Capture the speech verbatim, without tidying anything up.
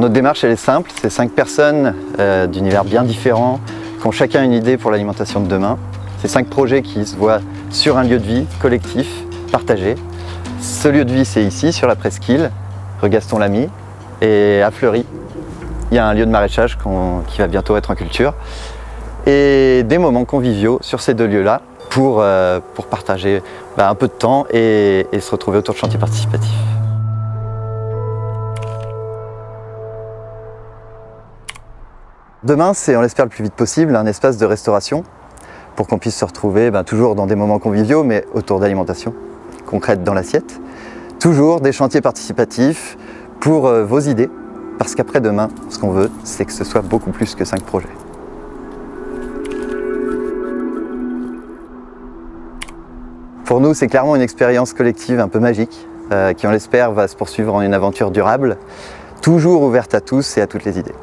Notre démarche elle est simple, c'est cinq personnes euh, d'univers bien différents qui ont chacun une idée pour l'alimentation de demain. C'est cinq projets qui se voient sur un lieu de vie collectif, partagé. Ce lieu de vie c'est ici, sur la presqu'île, rue Gaston-Lamy, et à Fleury. Il y a un lieu de maraîchage qui va bientôt être en culture. Et des moments conviviaux sur ces deux lieux-là pour, euh, pour partager bah, un peu de temps et, et se retrouver autour de chantiers participatifs. Demain, c'est, on l'espère le plus vite possible, un espace de restauration pour qu'on puisse se retrouver bah, toujours dans des moments conviviaux, mais autour d'alimentation concrète dans l'assiette. Toujours des chantiers participatifs pour euh, vos idées, parce qu'après demain, ce qu'on veut, c'est que ce soit beaucoup plus que cinq projets. Pour nous, c'est clairement une expérience collective un peu magique, euh, qui on l'espère va se poursuivre en une aventure durable, toujours ouverte à tous et à toutes les idées.